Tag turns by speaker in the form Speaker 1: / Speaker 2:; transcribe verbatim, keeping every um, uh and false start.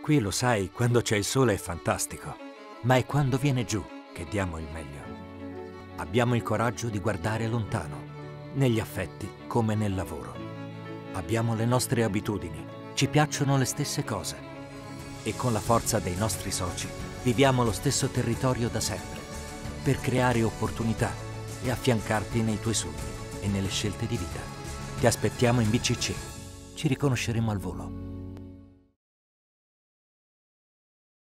Speaker 1: Qui, lo sai, quando c'è il sole è fantastico, ma è quando viene giù che diamo il meglio. Abbiamo il coraggio di guardare lontano, negli affetti come nel lavoro. Abbiamo le nostre abitudini, ci piacciono le stesse cose e con la forza dei nostri soci viviamo lo stesso territorio da sempre per creare opportunità e affiancarti nei tuoi sogni e nelle scelte di vita. Ti aspettiamo in B C C, ci riconosceremo al volo.